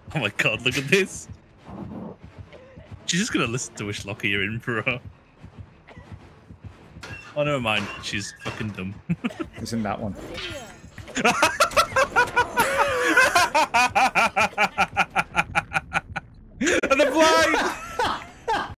Oh my god, look at this. She's just gonna listen to which locker you're in, bro. Oh, never mind. She's fucking dumb. It's in that one.